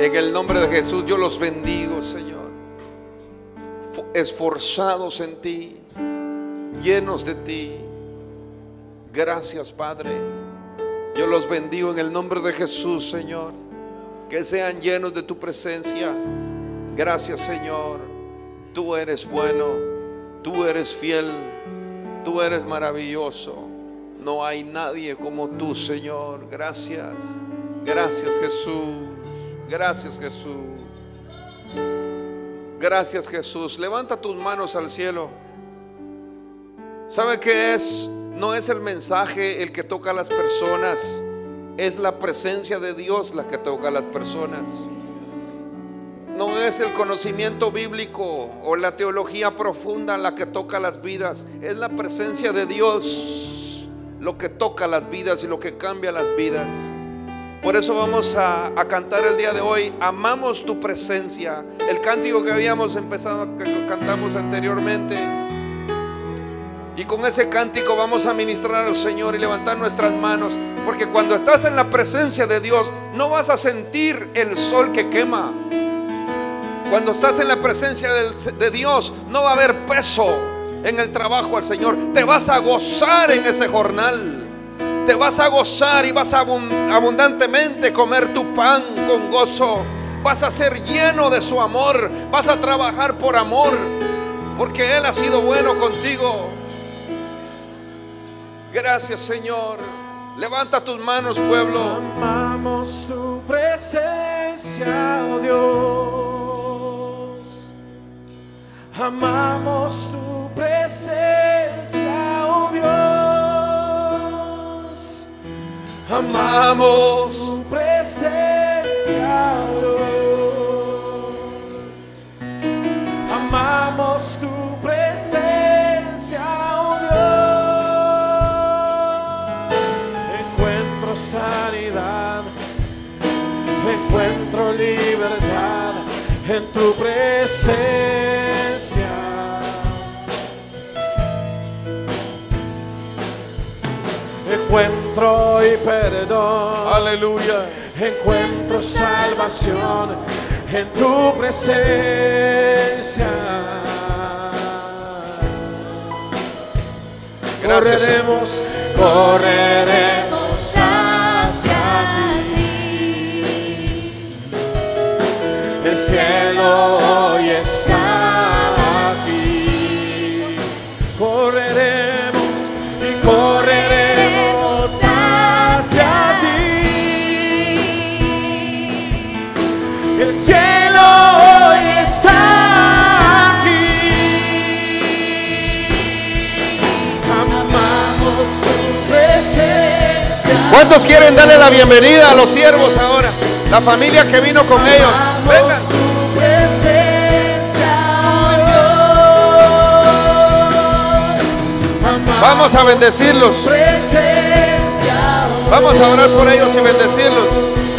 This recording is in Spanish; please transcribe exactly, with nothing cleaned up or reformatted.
En el nombre de Jesús yo los bendigo, Señor, esforzados en ti, llenos de ti. Gracias, Padre. Yo los bendigo en el nombre de Jesús, Señor, que sean llenos de tu presencia. Gracias, Señor. Tú eres bueno, tú eres fiel, tú eres maravilloso. No hay nadie como tú, Señor. Gracias, gracias, Jesús. Gracias, Jesús. Gracias, Jesús. Levanta tus manos al cielo. ¿Sabe qué es? No es el mensaje el que toca a las personas, es la presencia de Dios la que toca a las personas. No es el conocimiento bíblico o la teología profunda la que toca las vidas, es la presencia de Dios lo que toca las vidas y lo que cambia las vidas. Por eso vamos a, a cantar el día de hoy, amamos tu presencia. El cántico que habíamos empezado, que cantamos anteriormente. Y con ese cántico vamos a ministrar al Señor y levantar nuestras manos. Porque cuando estás en la presencia de Dios, no vas a sentir el sol que quema. Cuando estás en la presencia de, de Dios, no va a haber peso en el trabajo al Señor. Te vas a gozar en ese jornal. Te vas a gozar y vas a abundantemente comer tu pan con gozo. Vas a ser lleno de su amor. Vas a trabajar por amor, porque Él ha sido bueno contigo. Gracias, Señor. Levanta tus manos, pueblo. Amamos tu presencia, oh Dios. Amamos tu presencia, oh Dios. Amamos tu presencia, oh Dios. Amamos tu presencia, oh Dios. Encuentro sanidad, encuentro libertad en tu presencia. Encuentro y perdón, Aleluya. encuentro salvación en tu presencia. Gracias, correremos, correremos hacia ti. El cielo hoy está aquí. Correremos y correremos hacia ti. El cielo hoy está aquí. Amamos tu presencia. ¿Cuántos quieren darle la bienvenida a los siervos ahora? La familia que vino con ellos. Vengan. Tu presencia, oh Dios. Vamos a bendecirlos. Presencia, oh Vamos a orar por ellos y bendecirlos.